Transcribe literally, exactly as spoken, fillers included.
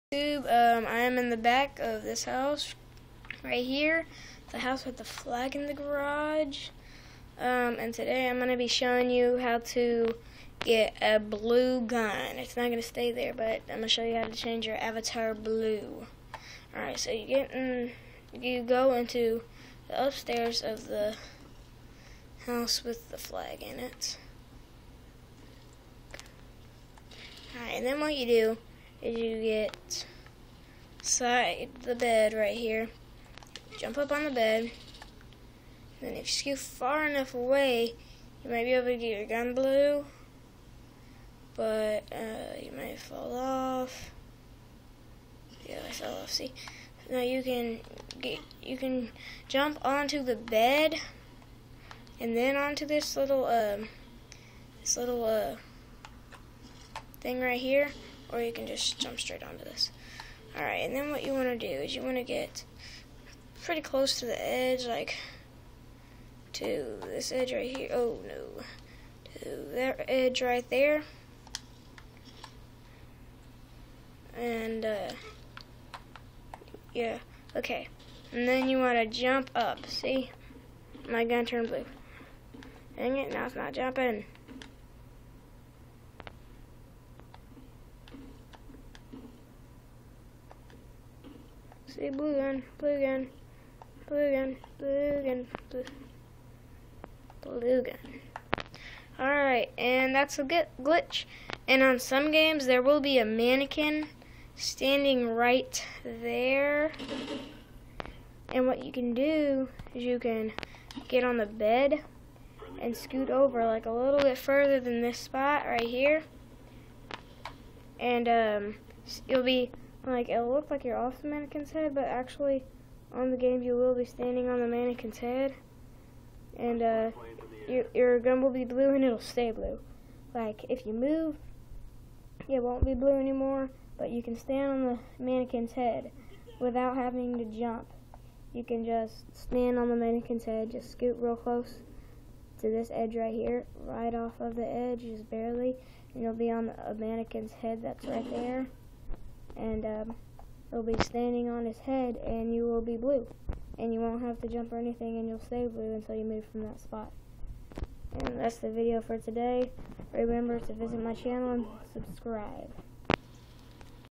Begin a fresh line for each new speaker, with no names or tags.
Um, I am in the back of this house right here, the house with the flag in the garage. Um, and today I'm going to be showing you how to get a blue gun. It's not going to stay there, but I'm going to show you how to change your avatar blue. Alright, so you get in, you go into the upstairs of the house with the flag in it. Alright, and then what you do is you get side the bed right here, jump up on the bed, then if you scoot far enough away, you might be able to get your gun blue, but uh, you might fall off. Yeah, I fell off. See, now you can get you can jump onto the bed, and then onto this little um this little uh thing right here, or you can just jump straight onto this. Alright, and then what you want to do is you want to get pretty close to the edge, like to this edge right here. Oh no, to that edge right there. And uh, yeah, okay. And then you want to jump up. See, my gun turned blue. Dang it, now it's not jumping. See, blue gun, blue gun, blue gun, blue gun, blue, blue gun. Alright, and that's a good glitch. And on some games, there will be a mannequin standing right there. And what you can do is you can get on the bed and scoot over like a little bit further than this spot right here. And um, you'll be like, it'll look like you're off the mannequin's head, but actually on the game you will be standing on the mannequin's head. And uh, your, your gun will be blue and it'll stay blue. Like, if you move, it won't be blue anymore, but you can stand on the mannequin's head without having to jump. You can just stand on the mannequin's head, just scoot real close to this edge right here, right off of the edge, just barely, and you'll be on a mannequin's head that's right there. And um, it'll be standing on his head, and you will be blue. And you won't have to jump or anything, and you'll stay blue until you move from that spot. And that's the video for today. Remember to visit my channel and subscribe.